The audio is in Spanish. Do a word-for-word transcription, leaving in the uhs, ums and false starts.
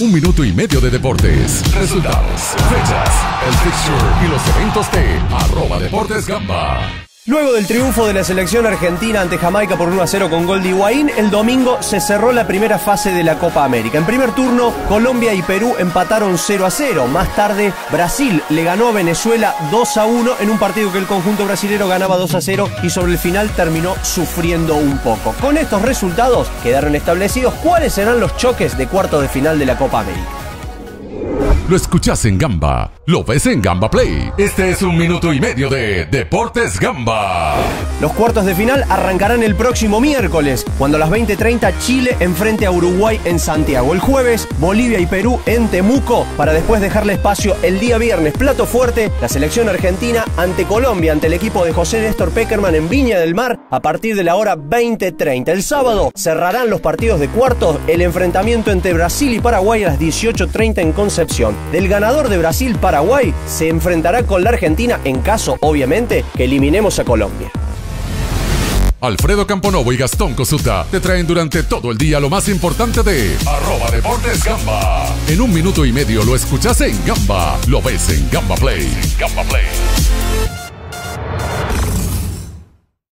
Un minuto y medio de deportes, resultados, fechas, el fixture y los eventos de arroba Deportes Gamba. Luego del triunfo de la selección argentina ante Jamaica por uno a cero con gol de Higuaín, el domingo se cerró la primera fase de la Copa América. En primer turno, Colombia y Perú empataron cero a cero. Más tarde, Brasil le ganó a Venezuela dos a uno en un partido que el conjunto brasilero ganaba dos a cero y sobre el final terminó sufriendo un poco. Con estos resultados quedaron establecidos cuáles serán los choques de cuartos de final de la Copa América. Lo escuchás en Gamba, lo ves en Gamba Play. Este es un minuto y medio de Deportes Gamba. Los cuartos de final arrancarán el próximo miércoles, cuando a las veinte treinta Chile enfrente a Uruguay en Santiago. El jueves, Bolivia y Perú en Temuco, para después dejarle espacio el día viernes. Plato fuerte, la selección argentina ante Colombia, ante el equipo de José Néstor Peckerman en Viña del Mar, a partir de la hora veinte treinta. El sábado cerrarán los partidos de cuartos, el enfrentamiento entre Brasil y Paraguay a las dieciocho treinta en Concepción. Del ganador de Brasil-Paraguay se enfrentará con la Argentina en caso, obviamente, que eliminemos a Colombia. Alfredo Camponovo y Gastón Cosuta te traen durante todo el día lo más importante de arroba Deportes Gamba. En un minuto y medio lo escuchas en Gamba, lo ves en Gamba Play. Gamba Play.